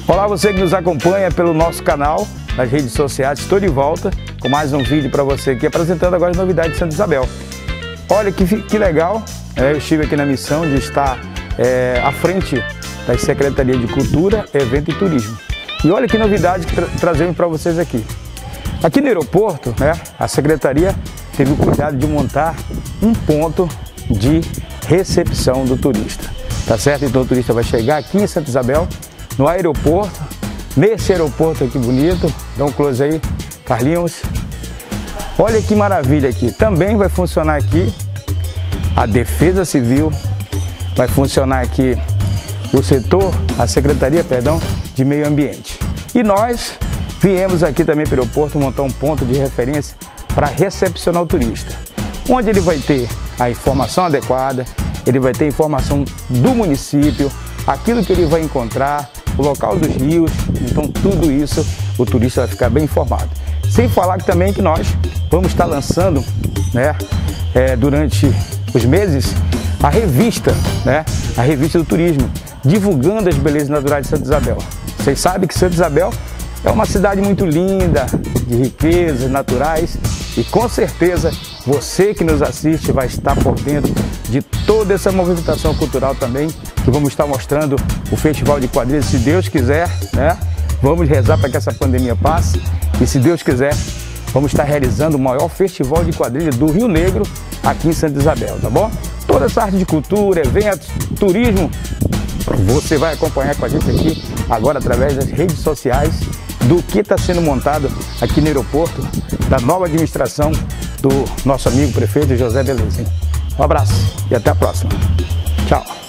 Olá, você que nos acompanha pelo nosso canal, nas redes sociais. Estou de volta com mais um vídeo para você aqui, apresentando agora as novidades de Santa Isabel. Olha que legal, eu estive aqui na missão de estar à frente da Secretaria de Cultura, Evento e Turismo. E olha que novidade que trazemos para vocês aqui. Aqui no aeroporto, a Secretaria teve o cuidado de montar um ponto de recepção do turista. Tá certo? Então o turista vai chegar aqui em Santa Isabel, no aeroporto, nesse aeroporto aqui bonito. Dá um close aí, Carlinhos. Olha que maravilha aqui. Também vai funcionar aqui a Defesa Civil, vai funcionar aqui o setor, a Secretaria, perdão, de Meio Ambiente. E nós viemos aqui também para o aeroporto montar um ponto de referência para recepcionar o turista, onde ele vai ter a informação adequada, ele vai ter informação do município, aquilo que ele vai encontrar, o local dos rios. Então tudo isso o turista vai ficar bem informado. Sem falar que também que nós vamos estar lançando, durante os meses, a revista do turismo, divulgando as belezas naturais de Santa Isabel. Vocês sabem que Santa Isabel é uma cidade muito linda, de riquezas naturais, e com certeza você que nos assiste vai estar por dentro de toda essa movimentação cultural também, que vamos estar mostrando o Festival de Quadrilhas, se Deus quiser, Vamos rezar para que essa pandemia passe e, se Deus quiser, vamos estar realizando o maior festival de quadrilha do Rio Negro aqui em Santa Isabel, tá bom? Toda essa arte de cultura, eventos, turismo, você vai acompanhar com a gente aqui agora através das redes sociais do que está sendo montado aqui no aeroporto, da nova administração do nosso amigo prefeito José Beleza. Um abraço e até a próxima. Tchau.